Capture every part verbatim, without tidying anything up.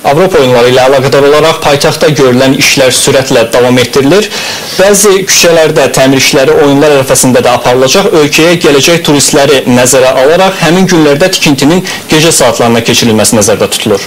Avropa oyunları ilə əlaqədar olaraq paytaxtda görülən işlər sürətlə davam etdirilir. Bəzi küçələrdə təmir işləri oyunlar ərəfəsində də aparılacaq. Ölkəyə gələcək turistləri nəzərə alaraq həmin günlərdə tikintinin gecə saatlarına keçirilməsi nəzərdə tutulur.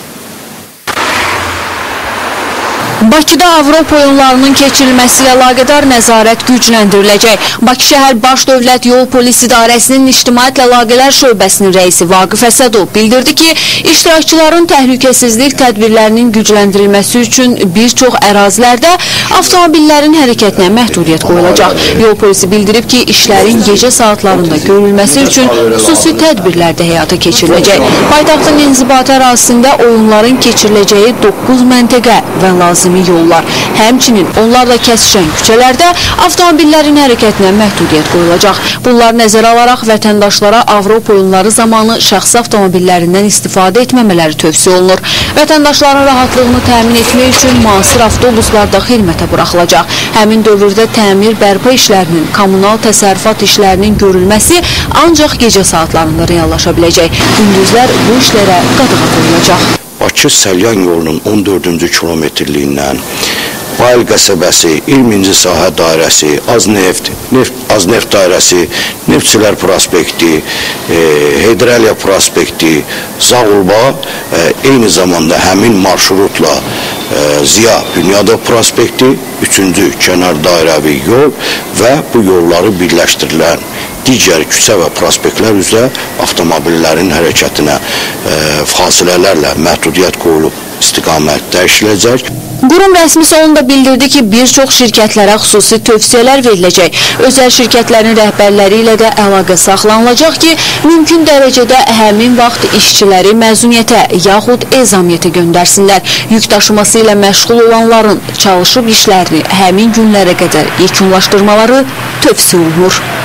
Bakıda Avropa oyunlarının keçirilməsi ilə əlaqədar nəzarət gücləndiriləcək. Bakı şəhər Baş Dövlət Yol Polis İdarəsinin İctimaiyyətlə Əlaqələr Şöbəsinin rəisi Vaqif Əsədov bildirdi ki, iştirakçıların təhlükəsizlik tədbirlərinin gücləndirilməsi üçün bir çox ərazilərdə avtomobillərin hərəkətinə məhdudiyyət qoyulacaq. Yol polisi bildirib ki, işlərin gecə saatlarında görülməsi üçün xüsusi tədbirlər də həyata keçiriləcək. Paytaxtın inzibati ərazisində oyunların keçiriləcəyi doqquz məntəqə və lazım yollar, həmçinin onlarla kəsişən küçələrdə avtomobillərin hərəkətinə məhdudiyyət qoyulacaq. Bunlar nəzərə alaraq vətəndaşlara Avropa oyunları zamanı şəxsi avtomobillərindən istifadə etməmələri tövsiyə olunur. Vətəndaşların rahatlığını təmin etmək üçün müasir avtobuslar da xidmətə buraxılacaq. Həmin dövrdə təmir, bərpa işlərinin, kommunal təsərrüfat işlərinin görülməsi ancaq gecə saatlarında reallaşa biləcək. Gündüzlər bu işlərə qadağa qoyulacaq. Bakı-Səlyan yolunun on dördüncü kilometrliyindən Bayıl qəsəbəsi, iyirminci sahə dairəsi, Azneft, neft, Azneft dairəsi, Neftçilər prospekti, e, Heydərəliyə prospekti, Zağulba, e, eyni zamanda həmin marşrutla e, Ziya Bünyadov prospekti, üçüncü kənar dairəvi yol və bu yolları birləşdirilən digər küçə və prospektlər üzrə avtomobillərin hərəkətinə e, fasilələrlə məhdudiyyət qoyulub istiqamət dəyişiləcək. Qurum rəsmi sonunda bildirdi ki, bir çox şirkətlərə xüsusi tövsiyələr veriləcək. Özəl şirkətlərin rəhbərləri ilə də əlaqə saxlanılacaq ki, mümkün dərəcədə həmin vaxt işçiləri məzuniyyətə yaxud ezamiyyətə göndərsinlər. Yük daşıması ilə məşğul olanların çalışıb işlərini həmin günlərə qədər yekunlaşdırmaları tövsiyə olunur.